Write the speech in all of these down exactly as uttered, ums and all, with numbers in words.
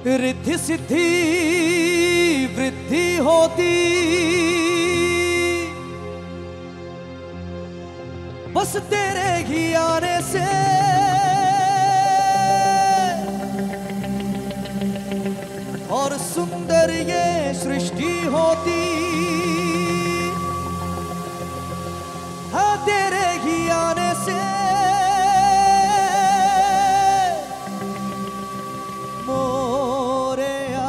रिद्धि सिद्धि वृद्धि होती, बस तेरे ही आने से। और सुंदर ये सृष्टि होती है तेरे ही आने से। मोरेया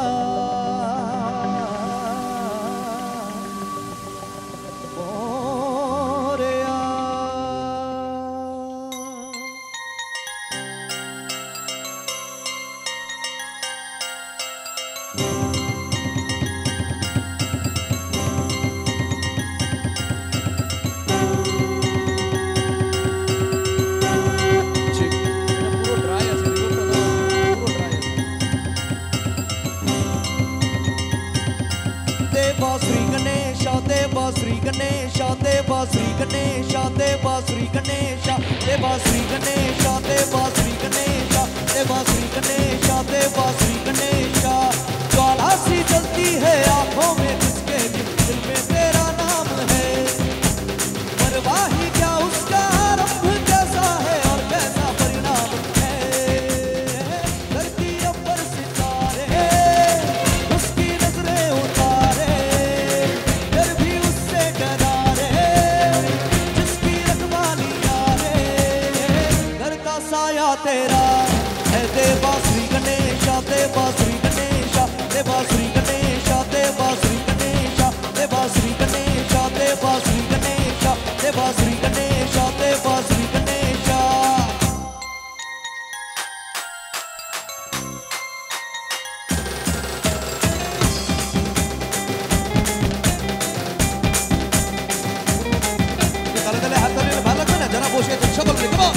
मोरेया देवा श्री गणेश देवा श्री गणेश देवा श्री गणेश देवा श्री गणेश देवा श्री गणेश देवा श्री गणेश देवा श्री गणेश देवा श्री गणेश। ज्वाला सी जलती है आंखों में जिसके दिल में तेरा नाम है, परवाही क्या उसका आरंभ कैसा है और कैसा परिणाम है। धरती अपर सितारे उसकी नजरें उतारे, डर भी उससे डरा रे जिसकी रखवाली यारे। घर का साया तेरा है देवा श्री गणेश देवा श्री गणेश देवा श्री गणेश देवा श्री गणेश देवा श्री गणेश देवा श्री गणेश देवा श्री गणेश देवा श्री गणेश। निकाल दे हाथ में भाला ना जरा बोश के शबल में कम